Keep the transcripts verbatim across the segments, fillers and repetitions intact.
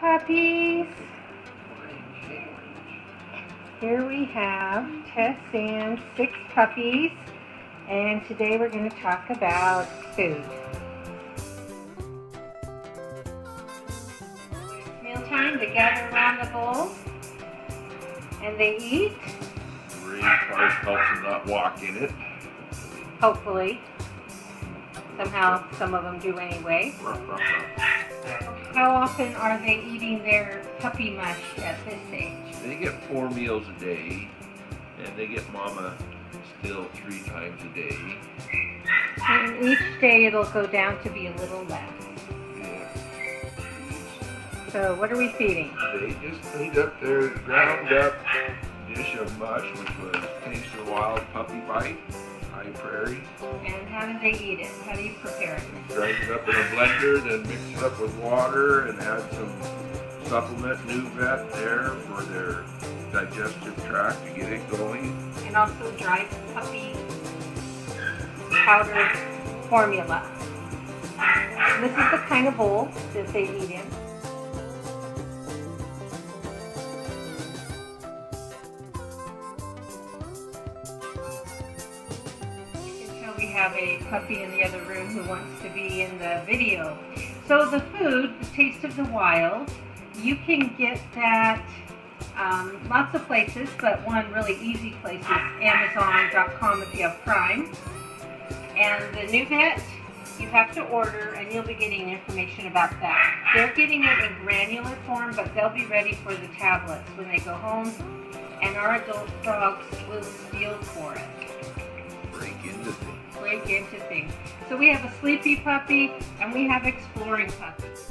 puppies. Here we have Tessanne, six puppies, and today we're going to talk about food. It's mealtime. They gather around the bowl and they eat. The rain part helps them not walk in it. Hopefully. Somehow some of them do anyway. Ruff, ruff, ruff. How often are they eating their puppy mush at this age? They get four meals a day, and they get mama still three times a day. And each day it'll go down to be a little less. Yeah. So what are we feeding? They just cleaned up their ground up dish of mush, which was Taste of the Wild Puppy Bite, High Prairie. And how do they eat it? How do you prepare it? Grind it up in a blender, then mix it up with water and add some supplement new vet there for their digestive tract to get it going. And also dried puppy powder formula. And this is the kind of bowl that they eat in. We have a puppy in the other room who wants to be in the video. So the food, the Taste of the Wild, you can get that um, lots of places, but one really easy place is amazon dot com if you have Prime. And the new vet, you have to order, and you'll be getting information about that. They're getting it in granular form, but they'll be ready for the tablets when they go home, and our adult dogs will steal for it. Break into things. Break into things. So we have a sleepy puppy and we have exploring puppies.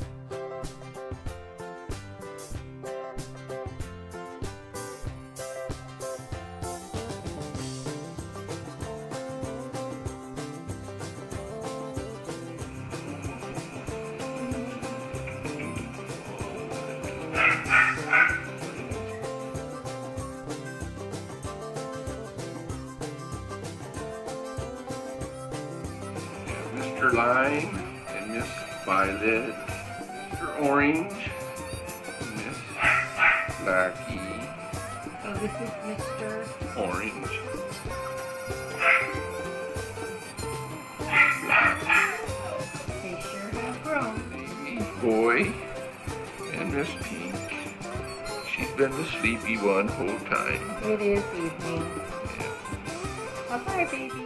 Mister Lime and Miss Violet, Mister Orange, Miss Blackie. So this is Mister Orange. They sure have grown. Baby Boy and Miss Pink. She's been the sleepy one whole time. It is evening. Yeah. Bye-bye, baby.